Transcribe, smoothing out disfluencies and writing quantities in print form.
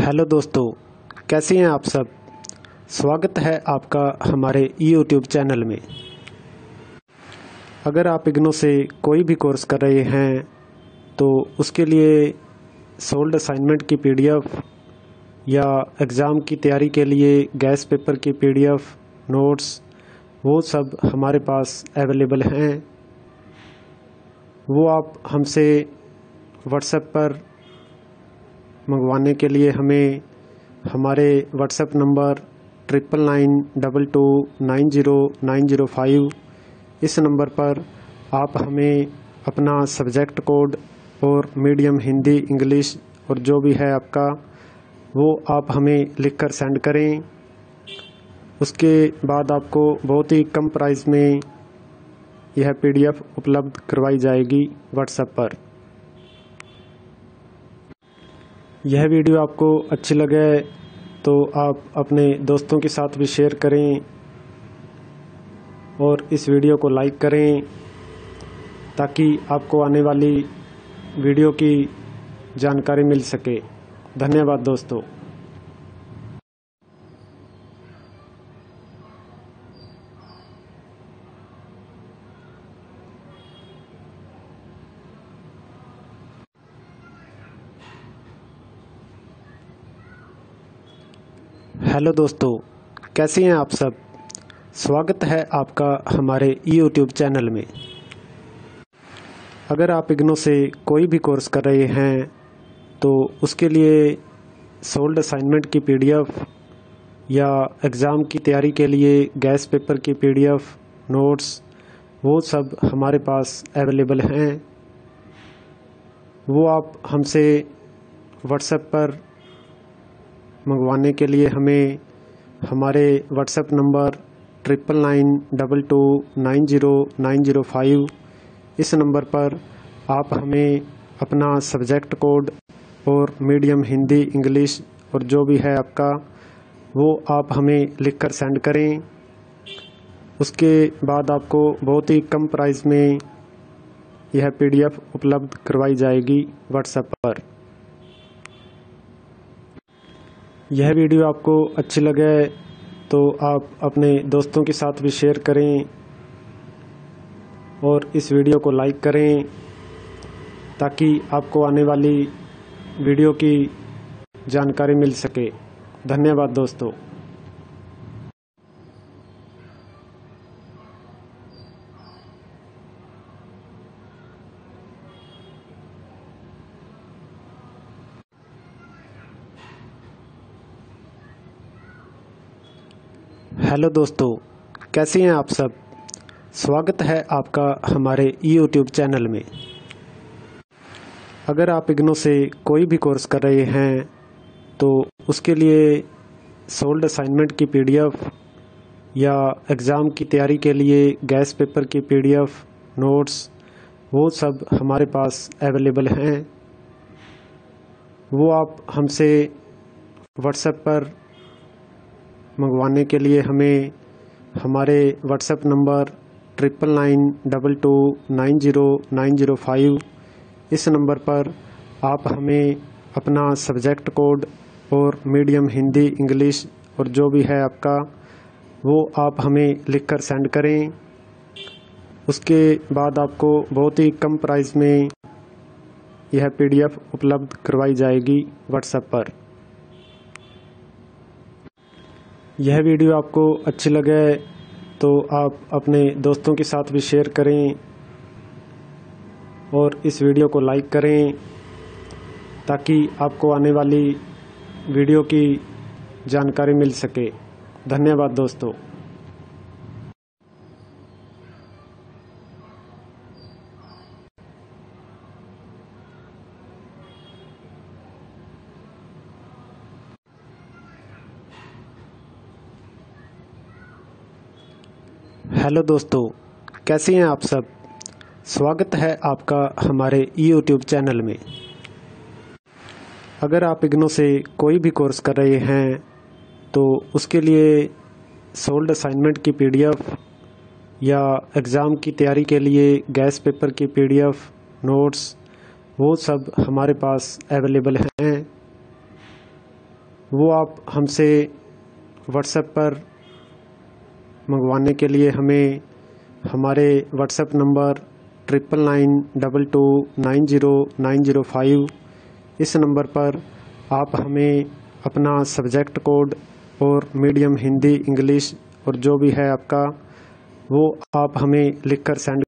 Hello दोस्तों, कैसे हैं आप सब। स्वागत है आपका हमारे YouTube चैनल में। अगर आप इग्नो से कोई भी कोर्स कर रहे हैं तो उसके लिए सोल्ड असाइनमेंट की PDF या एग्ज़ाम की तैयारी के लिए गैस पेपर की PDF, नोट्स, वो सब हमारे पास अवेलेबल हैं। वो आप हमसे व्हाट्सएप पर मंगवाने के लिए हमें हमारे व्हाट्सएप नंबर 9992290905 इस नंबर पर आप हमें अपना सब्जेक्ट कोड और मीडियम हिंदी, इंग्लिश और जो भी है आपका वो आप हमें लिखकर सेंड करें। उसके बाद आपको बहुत ही कम प्राइस में यह PDF उपलब्ध करवाई जाएगी व्हाट्सएप पर। यह वीडियो आपको अच्छी लगे तो आप अपने दोस्तों के साथ भी शेयर करें और इस वीडियो को लाइक करें ताकि आपको आने वाली वीडियो की जानकारी मिल सके। धन्यवाद दोस्तों। हेलो दोस्तों, कैसे हैं आप सब। स्वागत है आपका हमारे YouTube चैनल में। अगर आप इग्नो से कोई भी कोर्स कर रहे हैं तो उसके लिए सोल्ड असाइनमेंट की PDF या एग्ज़ाम की तैयारी के लिए गैस पेपर की PDF, नोट्स, वो सब हमारे पास अवेलेबल हैं। वो आप हमसे व्हाट्सएप पर मंगवाने के लिए हमें हमारे व्हाट्सएप नंबर 9992290905 इस नंबर पर आप हमें अपना सब्जेक्ट कोड और मीडियम हिंदी, इंग्लिश और जो भी है आपका वो आप हमें लिखकर सेंड करें। उसके बाद आपको बहुत ही कम प्राइस में यह PDF उपलब्ध करवाई जाएगी व्हाट्सएप पर। यह वीडियो आपको अच्छी लगे तो आप अपने दोस्तों के साथ भी शेयर करें और इस वीडियो को लाइक करें ताकि आपको आने वाली वीडियो की जानकारी मिल सके। धन्यवाद दोस्तों। हेलो दोस्तों, कैसे हैं आप सब। स्वागत है आपका हमारे YouTube चैनल में। अगर आप इग्नो से कोई भी कोर्स कर रहे हैं तो उसके लिए सोल्ड असाइनमेंट की PDF या एग्ज़ाम की तैयारी के लिए गैस पेपर की PDF, नोट्स, वो सब हमारे पास अवेलेबल हैं। वो आप हमसे व्हाट्सएप पर मंगवाने के लिए हमें हमारे व्हाट्सएप नंबर 9992290905 इस नंबर पर आप हमें अपना सब्जेक्ट कोड और मीडियम हिंदी, इंग्लिश और जो भी है आपका वो आप हमें लिखकर सेंड करें। उसके बाद आपको बहुत ही कम प्राइस में यह PDF उपलब्ध करवाई जाएगी व्हाट्सएप पर। यह वीडियो आपको अच्छी लगे तो आप अपने दोस्तों के साथ भी शेयर करें और इस वीडियो को लाइक करें ताकि आपको आने वाली वीडियो की जानकारी मिल सके। धन्यवाद दोस्तों। हेलो दोस्तों, कैसे हैं आप सब। स्वागत है आपका हमारे YouTube चैनल में। अगर आप इग्नो से कोई भी कोर्स कर रहे हैं तो उसके लिए सोल्ड असाइनमेंट की PDF या एग्ज़ाम की तैयारी के लिए गैस पेपर की PDF, नोट्स, वो सब हमारे पास अवेलेबल हैं। वो आप हमसे व्हाट्सएप पर मंगवाने के लिए हमें हमारे व्हाट्सएप नंबर 9992290905 इस नंबर पर आप हमें अपना सब्जेक्ट कोड और मीडियम हिंदी इंग्लिश और जो भी है आपका वो आप हमें लिखकर सेंड